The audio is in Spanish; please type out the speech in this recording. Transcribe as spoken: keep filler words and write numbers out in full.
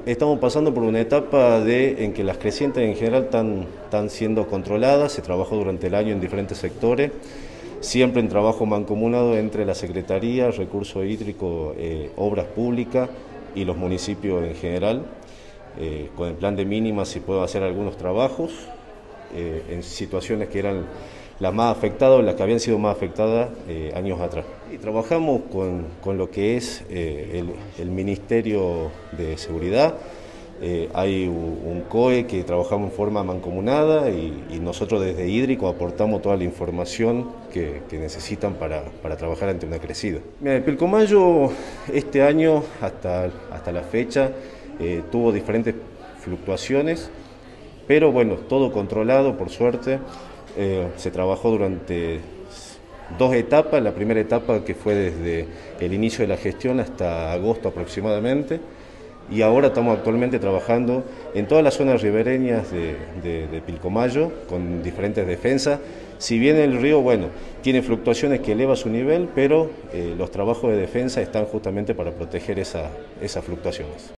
Estamos pasando por una etapa de, en que las crecientes en general están, están siendo controladas. Se trabajó durante el año en diferentes sectores, siempre en trabajo mancomunado entre la Secretaría, Recursos Hídricos, eh, Obras Públicas y los municipios en general. Eh, con el plan de mínimas se puede hacer algunos trabajos eh, en situaciones que eran las más afectadas, las que habían sido más afectadas eh, años atrás. Y trabajamos con, con lo que es eh, el, el Ministerio de Seguridad. Eh, hay un, un C O E que trabajamos en forma mancomunada y, y nosotros desde Hídrico aportamos toda la información que, que necesitan para, para trabajar ante una crecida. Mira, el Pilcomayo este año hasta, hasta la fecha eh, tuvo diferentes fluctuaciones, pero bueno, todo controlado por suerte. Eh, se trabajó durante dos etapas, la primera etapa que fue desde el inicio de la gestión hasta agosto aproximadamente, y ahora estamos actualmente trabajando en todas las zonas ribereñas de, de, de Pilcomayo con diferentes defensas. Si bien el río, bueno, tiene fluctuaciones que eleva su nivel, pero eh, los trabajos de defensa están justamente para proteger esa, esas fluctuaciones.